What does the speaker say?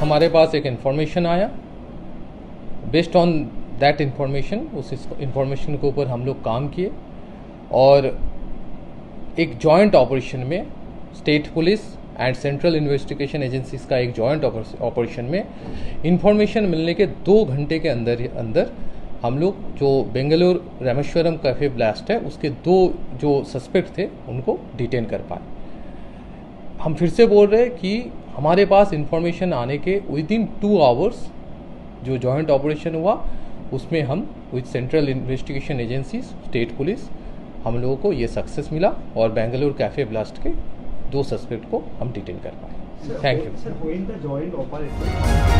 हमारे पास एक इन्फॉर्मेशन आया। बेस्ड ऑन दैट इन्फॉर्मेशन, उस इन्फॉर्मेशन के ऊपर हम लोग काम किए और एक जॉइंट ऑपरेशन में state police and central investigation agencies का एक जॉइंट ऑपरेशन में इन्फॉर्मेशन मिलने के 2 घंटे के अंदर हम लोग जो बेंगलुरु रामेश्वरम कैफे ब्लास्ट है उसके 2 जो सस्पेक्ट थे उनको डिटेन कर पाए। हम फिर से बोल रहे हैं कि हमारे पास इन्फॉर्मेशन आने के विदिन 2 आवर्स जो जॉइंट ऑपरेशन हुआ उसमें हम with central investigation agencies state police हम लोगों को ये सक्सेस मिला और बेंगलुरु कैफे ब्लास्ट के 2 सस्पेक्ट को हम डिटेन कर पाए। Thank you.